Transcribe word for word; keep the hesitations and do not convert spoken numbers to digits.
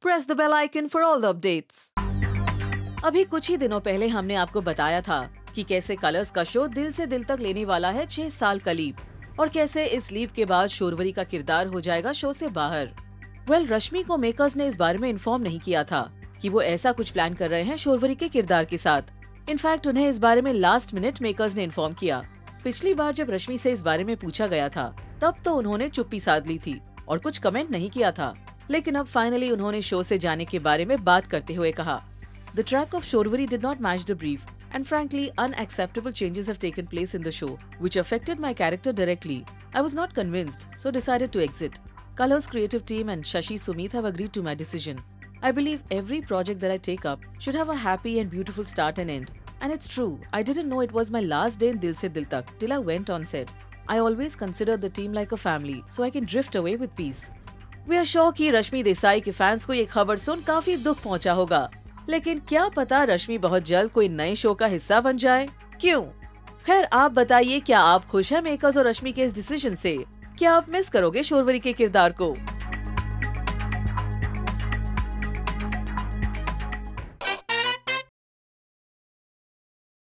Press the bell icon for all the updates. अभी कुछ ही दिनों पहले हमने आपको बताया था कि कैसे कलर्स का शो दिल से दिल तक लेने वाला है छह साल का लीव, और कैसे इस लीव के बाद शोरवरी का किरदार हो जाएगा शो से बाहर। वेल well, रश्मि को मेकर्स ने इस बारे में इन्फॉर्म नहीं किया था कि वो ऐसा कुछ प्लान कर रहे हैं शोरवरी के किरदार के साथ। इनफैक्ट उन्हें इस बारे में लास्ट मिनट मेकर्स ने इन्फॉर्म किया। पिछली बार जब रश्मि से इस बारे में पूछा गया था तब तो उन्होंने चुप्पी साध ली थी और कुछ कमेंट नहीं किया था, लेकिन अब फाइनली उन्होंने शो से जाने के बारे में बात करते हुए कहा, The track of Shorvari did not match the brief, and frankly, unacceptable changes have taken place in the show, which affected my character directly. I was not convinced, so decided to exit. Colors creative team and Shashi Sumit have agreed to my decision. I believe every project that I take up should have a happy and beautiful start and end. And it's true, I didn't know it was my last day in Dil Se Dil Tak till I went on set. I always consider the team like a family, so I can drift away with peace. We are sure कि रश्मि देसाई के fans को ये खबर सुन काफी दुख पहुंचा होगा, लेकिन क्या पता रश्मि बहुत जल्द कोई नए शो का हिस्सा बन जाए। क्यों? खैर आप बताइए, क्या आप खुश हैं मेकर्स और रश्मि के इस डिसीजन से? क्या आप मिस करोगे शोरवरी के किरदार को?